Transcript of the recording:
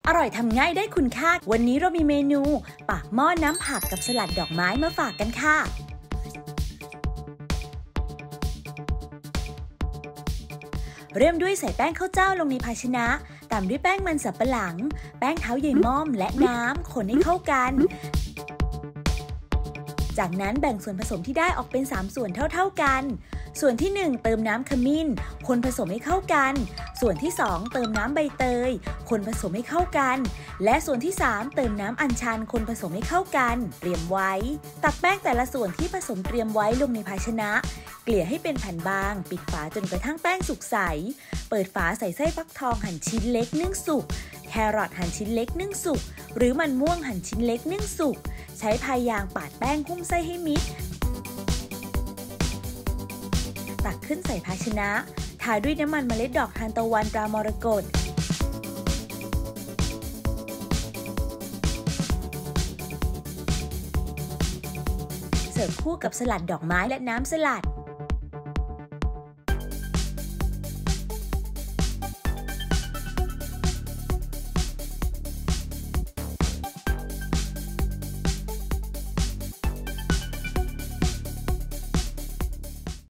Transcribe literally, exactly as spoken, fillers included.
อร่อยทำง่ายได้คุณค่าวันนี้เรามีเมนูปากหม้อน้ำผักกับสลัดดอกไม้มาฝากกันค่ะเริ่มด้วยใส่แป้งข้าวเจ้าลงในภาชนะตามด้วยแป้งมันสับปะหลังแป้งเท้าใยม่อมและน้ำคนให้เข้ากันจากนั้นแบ่งส่วนผสมที่ได้ออกเป็นสามส่วนเท่าๆกันส่วนที่หนึ่งเติมน้ำขมิ้นคนผสมให้เข้ากันส่วนที่สองเติมน้ำใบเตยคนผสมให้เข้ากันและส่วนที่สามเติมน้ำอัญชันคนผสมให้เข้ากันเตรียมไว้ตักแป้งแต่ละส่วนที่ผสมเตรียมไว้ลงในภาชนะเกลี่ยให้เป็นแผ่นบางปิดฝาจนกระทั่งแป้งสุกใสเปิดฝาใส่ไส้ฟักทองหั่นชิ้นเล็กนึ่งสุกแครอทหั่นชิ้นเล็กนึ่งสุกหรือมันม่วงหั่นชิ้นเล็กนึ่งสุกใช้พายยางปาดแป้งหุ้มไส้ให้มิดตักขึ้นใส่ภาชนะทาด้วยน้ำมันเมล็ดดอกทานตะวันตรามรกตเสิร์ฟคู่กับสลัดดอกไม้และน้ำสลัด